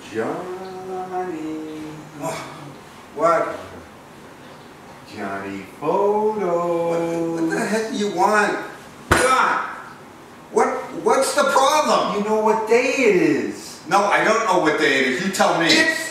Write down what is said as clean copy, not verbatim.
Johnny. What? Johnny Photos. What the heck do you want? God! What's the problem? You know what day it is? No, I don't know what day it is. You tell me. It's